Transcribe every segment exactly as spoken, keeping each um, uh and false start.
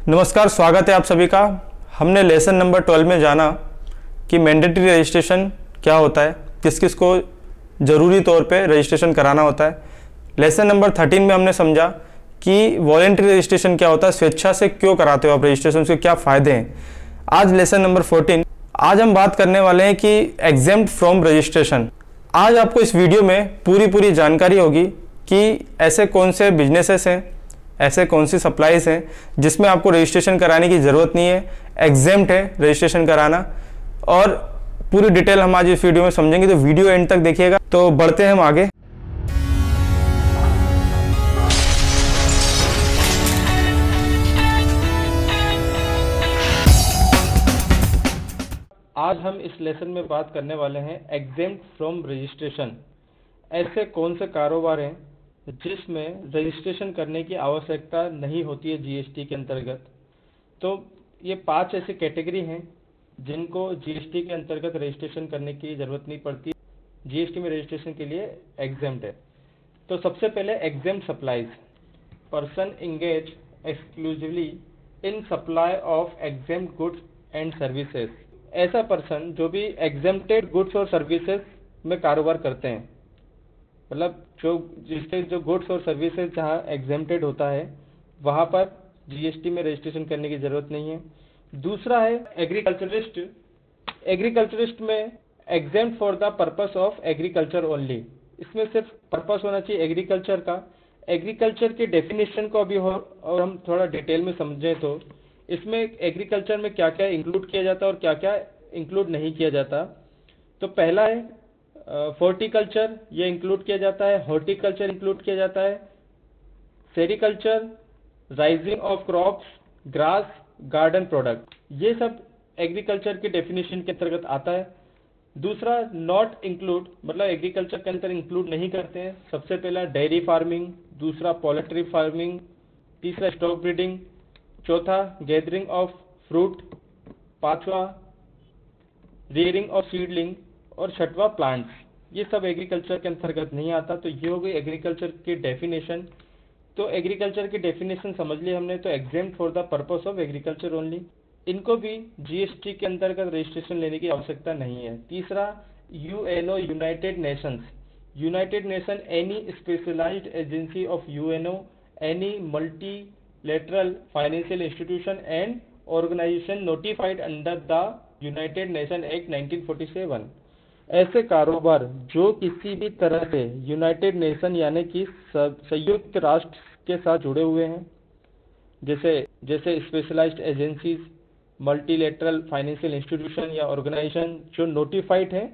नमस्कार, स्वागत है आप सभी का। हमने लेसन नंबर ट्वेल्व में जाना कि मैंडेटरी रजिस्ट्रेशन क्या होता है, किस किस को ज़रूरी तौर पे रजिस्ट्रेशन कराना होता है। लेसन नंबर थर्टीन में हमने समझा कि वॉलेंट्री रजिस्ट्रेशन क्या होता है, स्वेच्छा से क्यों कराते हो आप रजिस्ट्रेशन, उसके क्या फ़ायदे हैं। आज लेसन नंबर फोर्टीन, आज हम बात करने वाले हैं कि एग्जेम्प्ट फ्रॉम रजिस्ट्रेशन। आज आपको इस वीडियो में पूरी पूरी जानकारी होगी कि ऐसे कौन से बिजनेसेस हैं, ऐसे कौन सी सप्लाईज हैं जिसमें आपको रजिस्ट्रेशन कराने की ज़रूरत नहीं है, एग्जेम्प्ट है रजिस्ट्रेशन कराना। और पूरी डिटेल हम आज इस वीडियो में समझेंगे, तो वीडियो एंड तक देखिएगा। तो बढ़ते हैं हम आगे। आज हम इस लेसन में बात करने वाले हैं एग्जेम्प्ट फ्रॉम रजिस्ट्रेशन। ऐसे कौन से कारोबार हैं जिसमें रजिस्ट्रेशन करने की आवश्यकता नहीं होती है जीएसटी के अंतर्गत। तो ये पांच ऐसी कैटेगरी हैं जिनको जीएसटी के अंतर्गत रजिस्ट्रेशन करने की ज़रूरत नहीं पड़ती, जीएसटी में रजिस्ट्रेशन के लिए एग्जेम्प्ट है। तो सबसे पहले exempt supplies, person engage exclusively in supply of exempt goods and services. ऐसा पर्सन जो भी एग्जेम्प्टेड गुड्स और सर्विसेज में कारोबार करते हैं, मतलब जो जिसके जो गुड्स और सर्विसेज जहाँ एग्जेम्प्टेड होता है वहाँ पर जीएसटी में रजिस्ट्रेशन करने की ज़रूरत नहीं है। दूसरा है एग्रीकल्चरिस्ट। एग्रीकल्चरिस्ट में exempt for the purpose of agriculture only. इसमें सिर्फ पर्पस होना चाहिए एग्रीकल्चर का। एग्रीकल्चर के डेफिनेशन को अभी और हम थोड़ा डिटेल में समझें तो इसमें एग्रीकल्चर में क्या क्या इंक्लूड किया जाता है और क्या क्या इंक्लूड नहीं किया जाता। तो पहला है फोर्टिकल्चर, ये इंक्लूड किया जाता है। हॉर्टिकल्चर इंक्लूड किया जाता है। Sericulture, raising of crops, grass, garden product, ये सब एग्रीकल्चर के डेफिनेशन के अंतर्गत आता है। दूसरा नॉट इंक्लूड, मतलब एग्रीकल्चर के अंदर इंक्लूड नहीं करते हैं। सबसे पहला डेयरी फार्मिंग, दूसरा पोल्ट्री फार्मिंग, तीसरा स्टॉक ब्रीडिंग, चौथा गैदरिंग ऑफ फ्रूट, पांचवा रियरिंग ऑफ सीडलिंग और छठवा प्लांट्स। ये सब एग्रीकल्चर के अंतर्गत नहीं आता। तो ये हो गई एग्रीकल्चर की डेफिनेशन। तो एग्रीकल्चर की डेफिनेशन समझ ली हमने। तो exempt for the purpose of agriculture only, इनको भी जीएसटी के अंतर्गत रजिस्ट्रेशन लेने की आवश्यकता नहीं है। तीसरा UNO, United Nations. United Nation any specialised agency of UNO, any multilateral financial institution and organisation notified under the United Nation act nineteen forty seven. ऐसे कारोबार जो किसी भी तरह से यूनाइटेड नेशन यानी कि संयुक्त राष्ट्र के साथ जुड़े हुए हैं, जैसे जैसे specialised agencies, multilateral financial institution या ऑर्गेनाइजेशन जो नोटिफाइड है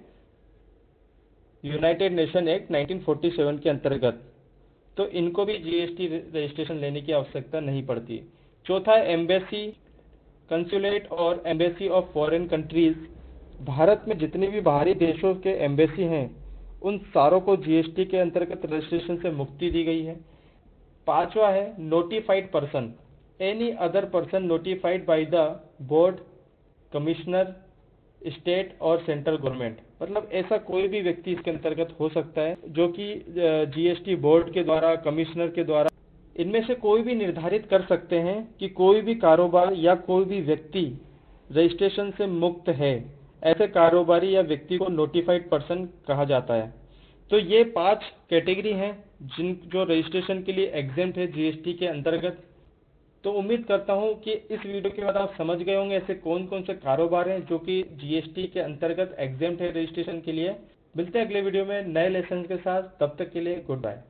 United Nation act nineteen forty seven के अंतर्गत, तो इनको भी जीएसटी रजिस्ट्रेशन लेने की आवश्यकता नहीं पड़ती। चौथा है एम्बेसी, कंसुलेट और embassy of foreign countries. Bharat में जितने भी बाहरी देशों के एम्बेसी हैं उन सारों को जीएसटी के अंतर्गत रजिस्ट्रेशन से मुक्ति दी गई है। पांचवा है notified person, any other person notified by the board, commissioner, state और सेंट्रल गवर्नमेंट। मतलब ऐसा कोई भी व्यक्ति इसके अंतर्गत हो सकता है जो कि जीएसटी बोर्ड के द्वारा, कमिश्नर के द्वारा, इनमें से कोई भी निर्धारित कर सकते हैं कि कोई भी कारोबार या कोई भी व्यक्ति रजिस्ट्रेशन से मुक्त है। ऐसे कारोबारी या व्यक्ति को नोटिफाइड पर्सन कहा जाता है। तो ये पांच कैटेगरी हैं जिन जो रजिस्ट्रेशन के लिए एग्जेम्प्ट है जीएसटी के अंतर्गत। तो उम्मीद करता हूं कि इस वीडियो के बाद आप समझ गए होंगे ऐसे कौन कौन से कारोबार हैं जो कि जीएसटी के अंतर्गत एग्जेम्प्ट है रजिस्ट्रेशन के लिए। मिलते हैं अगले वीडियो में नए लेसन के साथ, तब तक के लिए गुड बाय।